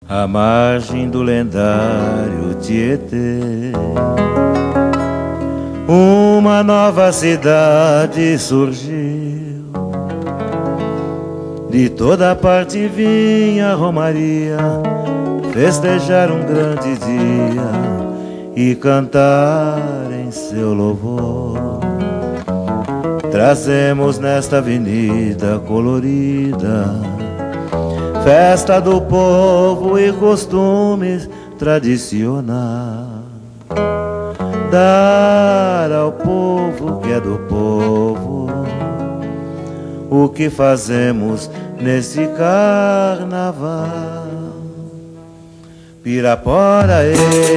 à margem do lendário Tietê, uma nova cidade surgiu. De toda parte vinha a romaria festejar um grande dia e cantar em seu louvor. Trazemos nesta avenida colorida festa do povo e costumes tradicionais. Dar ao povo que é do povo o que fazemos nesse carnaval. Piraporaê,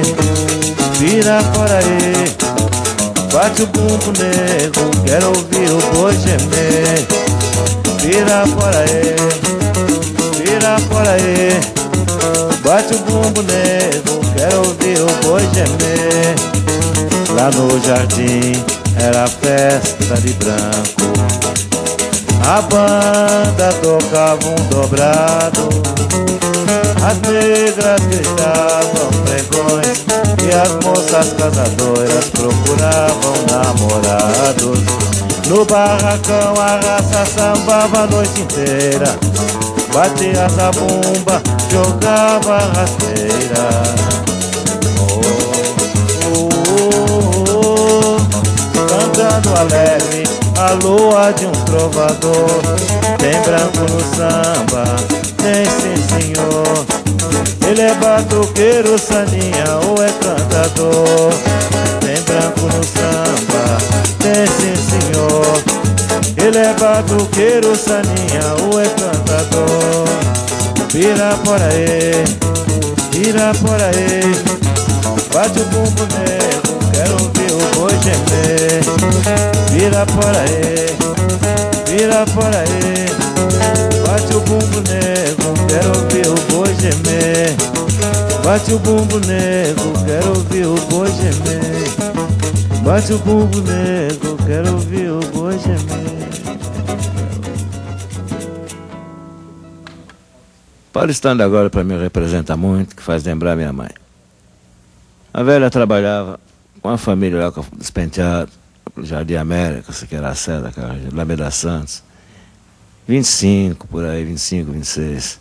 Piraporaê, bate o bumbo nego, quero ouvir o boi gemer. Piraporaê, Piraporaê, bate o bumbo nego, quero ouvir o boi gemer. Lá no jardim era festa de branco, a banda tocava um dobrado, as negras gritavam pregões e as moças casadoras procuravam namorados. No barracão a raça sambava a noite inteira, batia a zabumba, jogava rasteira. Cantando alegre a lua de um trovador. Tem branco no samba, tem sim senhor. Ele é batuqueiro, saninha ou é cantador. Tem branco no samba, tem sim senhor. Ele é batuqueiro, saninha ou é cantador. Piraporaê, Piraporaê, bate o bumbo nego, quero ouvir o boi gemer. Piraporaê, Piraporaê, bate o bumbo nego, quero ouvir o boi gemer. Bate o bumbo nego, quero ouvir o boi gemer. Bate o bumbo nego, quero ouvir o boi gemer. Paulistano agora para mim representa muito, que faz lembrar minha mãe. A velha trabalhava com a família lá, com o Despenteado, Jardim América, essa que era a Seda, Alameda Santos. 25, por aí, 25, 26.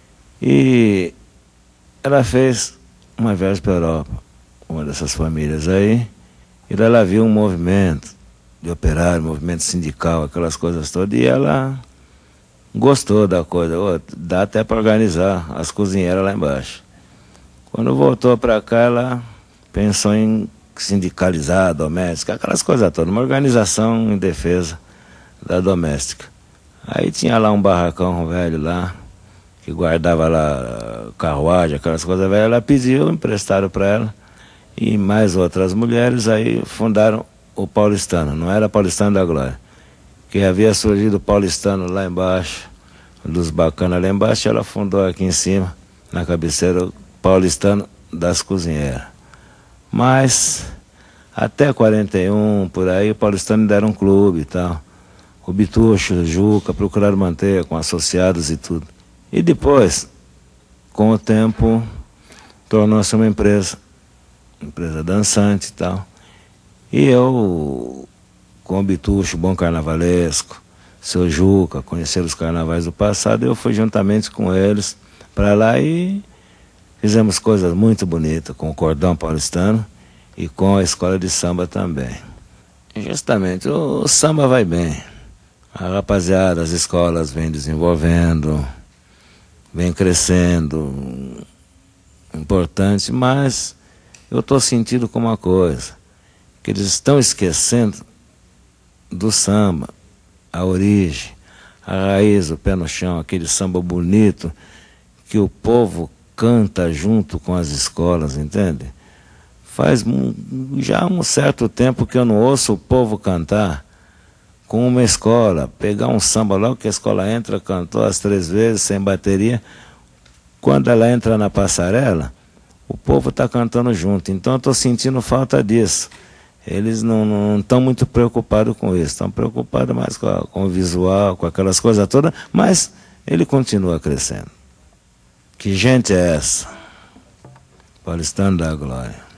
E ela fez uma viagem para a Europa, uma dessas famílias aí, e lá ela viu um movimento de operário, movimento sindical, aquelas coisas todas, e ela gostou da coisa. Dá até para organizar as cozinheiras lá embaixo. Quando voltou para cá, ela pensou em sindicalizar a doméstica, aquelas coisas todas, uma organização em defesa da doméstica. Aí tinha lá um barracão velho lá, que guardava lá carruagem, aquelas coisas velhas. Ela pediu, emprestaram para ela, e mais outras mulheres aí fundaram o Paulistano. Não era Paulistano da Glória, que havia surgido o Paulistano lá embaixo, dos bacanas lá embaixo, ela fundou aqui em cima, na cabeceira, o Paulistano das Cozinheiras. Mas até 41, por aí, o Paulistano ainda era um clube e tal. O Bitucho, o Juca procuraram manter com associados e tudo. E depois, com o tempo, tornou-se uma empresa dançante e tal. E eu, com o Bitucho, bom carnavalesco, seu Juca, conhecer os carnavais do passado, eu fui juntamente com eles para lá e fizemos coisas muito bonitas com o cordão paulistano e com a escola de samba também. E justamente, o samba vai bem. A rapaziada, as escolas vêm desenvolvendo, vem crescendo, importante, mas eu estou sentindo com uma coisa, que eles estão esquecendo do samba, a origem, a raiz, o pé no chão, aquele samba bonito que o povo canta junto com as escolas, entende? Faz já um certo tempo que eu não ouço o povo cantar com uma escola, pegar um samba logo que a escola entra, cantou as 3 vezes, sem bateria. Quando ela entra na passarela, o povo está cantando junto. Então eu estou sentindo falta disso. Eles não estão muito preocupados com isso, estão preocupados mais com o visual, com aquelas coisas todas, mas ele continua crescendo. Que gente é essa? Paulistano da Glória.